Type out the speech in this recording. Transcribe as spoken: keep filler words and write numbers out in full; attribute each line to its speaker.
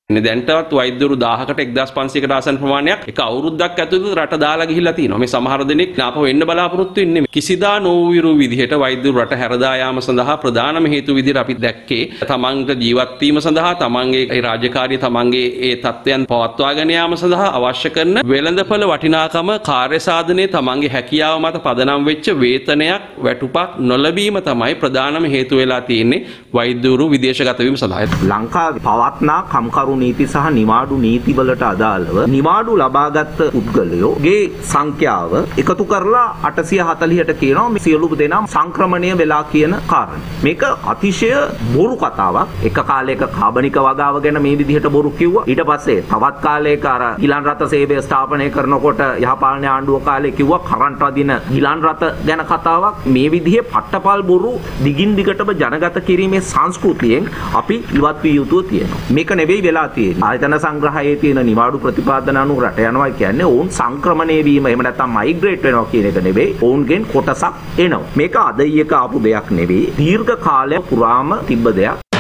Speaker 1: දැන්ටවත් වෛද්‍යවරු දහයකට එක්දාස් පන්සියයකට ආසන්න ප්‍රමාණයක් එක අවුරුද්දක් ඇතුළත රට දාලා ගිහිල්ලා තියෙනවා. මේ සමහර දෙනෙක් ආපහු එන්න බලාපොරොත්තු වෙන්නේ කිසිදා නොවිරු විදිහට වෛද්‍යවරු රට හැරදා යාම සඳහා ප්‍රධානම හේතු විදිහට අපි දැක්කේ තමන්ට ජීවත් වීම සඳහා තමන්ගේ ඒ රාජකාරිය තමන්ගේ ඒ තත්ත්වයන් පවත්වාගෙන යාම සඳහා අවශ්‍ය කරන වෙළඳපොළ වටිනාකම කාර්ය සාධනයේ තමන්ගේ හැකියාව මත පදනම් වෙච්ච වේතනයක් වැටුපක් නොලැබීම තමයි ප්‍රධානම හේතු වෙලා තියෙන්නේ වෛද්‍යවරු විදේශගත වීම සඳහා.
Speaker 2: ලංකාවේ පවත්නා කම්කරු නීති සහ නිවාඩු නීති වලට අදාළව නිවාඩු ලබාගත් පුද්ගලයෝගේ සංඛ්‍යාව එකතු කරලා අටසිය හතළිහට කියනවා මේ සියලු දෙනා සංක්‍රමණය වෙලා කියන කාරණේ. මේක අතිශය බොරු කතාවක්. එක කාලයක කාබනික වගාව ගැන මේ විදිහට බොරු කිව්වා. ඊට පස්සේ තවත් කාලයක අර ගිලන් රථ සේවය ස්ථාපනය කරනකොට යහපාලන ආණ්ඩුව කාලේ කිව්වා කරන්ට් වදින ගිලන් රථ ගැන කතාවක්. මේ විදිහේ පට්ටපල් බොරු දිගින් දිගටම ජනගත කිරීමේ සංස්කෘතියෙන් අපි ඉවත් විය යුතුව තියෙනවා. මේක නෙවෙයි වෙලා ආයතන සංග්‍රහයේ තියෙන නිවාඩු ප්‍රතිපාදන අනුව රට යනවා කියන්නේ ඔවුන් සංක්‍රමණය වීම එහෙම නැත්නම් මයිග්‍රේට් වෙනවා කියන එක නෙවෙයි ඔවුන්ගෙන් කොටසක් එනවා. මේක අද ඊයක ආපු දෙයක් නෙවෙයි දීර්ඝ කාලයක් පුරාම තිබ්බ දෙයක්.